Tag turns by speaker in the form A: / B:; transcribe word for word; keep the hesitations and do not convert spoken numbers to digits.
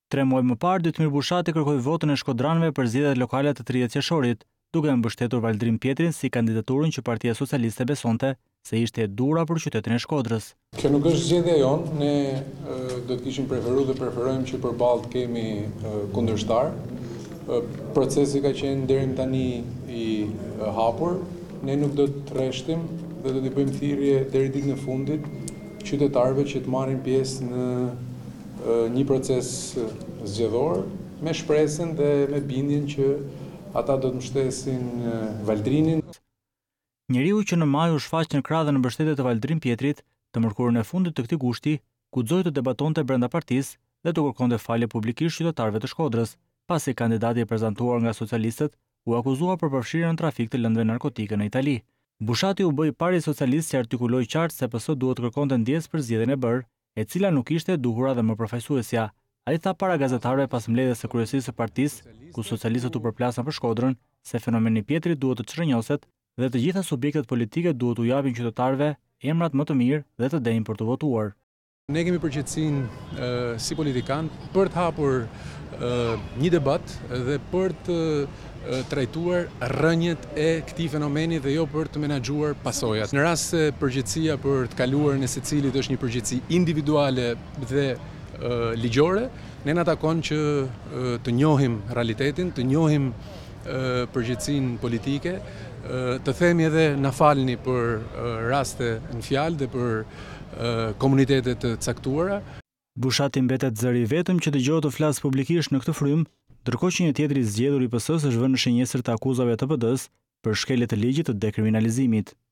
A: Tre muaj më parë, Dytmir Bushati kërkoi votën e shkodranëve për zgjedhjet lokale të tridhjetë qershorit, duke mbështetur Valdrim Pjetrin si kandidaturën që Partia Socialiste besonte se ishte e dura për qytetin e Shkodrës.
B: Kjo nuk është zgjedhja jonë, ne e, do të kishim preferuar dhe preferojmë që përballë kemi e, kundërshtar. E, procesi ka qenë deri më tani i e, hapur, ne nuk do të rreshtim dhe do të bëjmë thirrje deri ditën e fundit qytetarëve që të marrin pjesë në një proces zgjedhor me shpresën dhe me bindjen që ata do të mbështesin Valdrinin.
A: Njeriu që në maj u shfaq në krah dhe në mbështetje të Valdrim Pjetrit, të mërkurën e fundit të këtij gushti, guxoi të debatonte brenda partisë dhe të kërkonte falje publikisht qytetarëve të Shkodrës, pasi kandidati i prezantuar nga socialistët u akuzua për përfshirjen në trafik të lëndëve narkotike në Itali. Bushati u bë i pari socialist që artikuloi qartë se P S duhet të kërkonte ndjes për zgjedhjen e bërë, e cila nuk ishte e duhura dhe më përfaqësuesja. Ai tha para gazetarëve pas mbledhjes së kryesisë së partisë, ku socialistët u përplasën për Shkodrën, se fenomeni i Pjetrit duhet të çrrënjoset dhe të gjitha subjektet politike duhet u japin qytetarëve emrat më të mirë dhe të denjë për të votuar.
B: Ne kemi përgjegjësinë si politikan për të hapur e, një debat dhe për të e, trajtuar rrënjët e këtij fenomeni dhe jo për të menaxhuar pasojat. Në rast se përgjegjësia për të kaluar në secilit është një përgjegjësi individuale dhe e, ligjore, ne na takon që e, të njohim realitetin, të njohim e, përgjegjësinë politike, e, të themi edhe na falni për e, raste në fjalë dhe për komunitetet të caktuara.
A: Bushati mbetet zëri i vetëm që dëgohet të flasë publikisht në këtë frymë, ndërkohë që një tjetër i zgjedhur i P S-s është vënë në shënjesër të akuzave të P D-s për shkelje të ligjit të dekriminalizimit.